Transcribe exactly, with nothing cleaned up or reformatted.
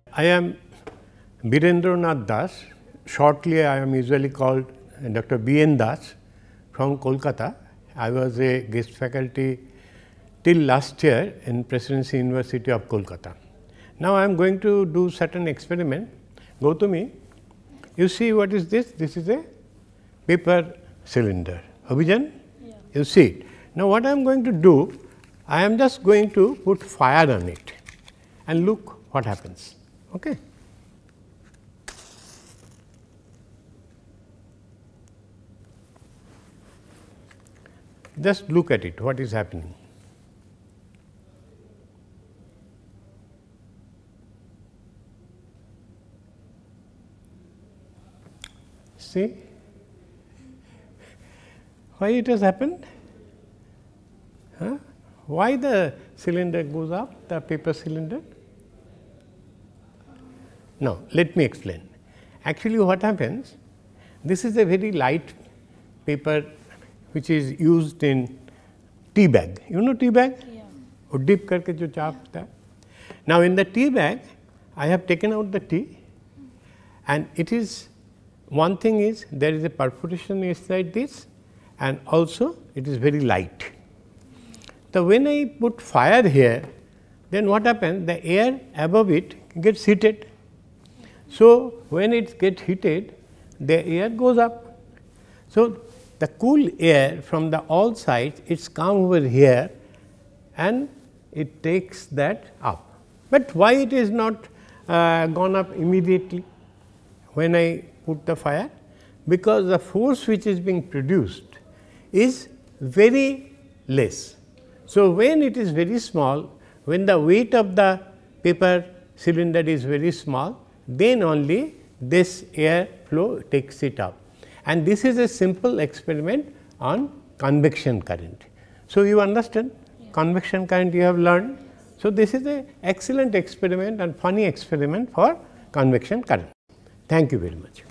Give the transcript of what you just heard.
I am Birendranath Das. Shortly, I am usually called Doctor B N Das from Kolkata. I was a guest faculty till last year in Presidency University of Kolkata. Now, I am going to do certain experiment. Go to me. You see what is this? This is a paper cylinder. Abhijan? Yeah. You see it. Now, what I am going to do, I am just going to put fire on it and look what happens. Okay. Just look at it, what is happening. See why it has happened? Huh? Why the cylinder goes up, the paper cylinder? No, let me explain. Actually, what happens? This is a very light paper which is used in tea bag. You know tea bag? Yeah. Or dip karke jo cha hota hai. Now, in the tea bag, I have taken out the tea, and it is one thing is there is a perforation inside this, and also it is very light. So, when I put fire here, then what happens? The air above it gets heated. So, when it gets heated, the air goes up. So, the cool air from the all sides, it's come over here and it takes that up. But why it is not uh, gone up immediately when I put the fire? Because the force which is being produced is very less. So, when it is very small, when the weight of the paper cylinder is very small, then only this air flow takes it up. And this is a simple experiment on convection current. So, you understand yeah. Convection current you have learned. So, this is an excellent experiment and funny experiment for convection current. Thank you very much.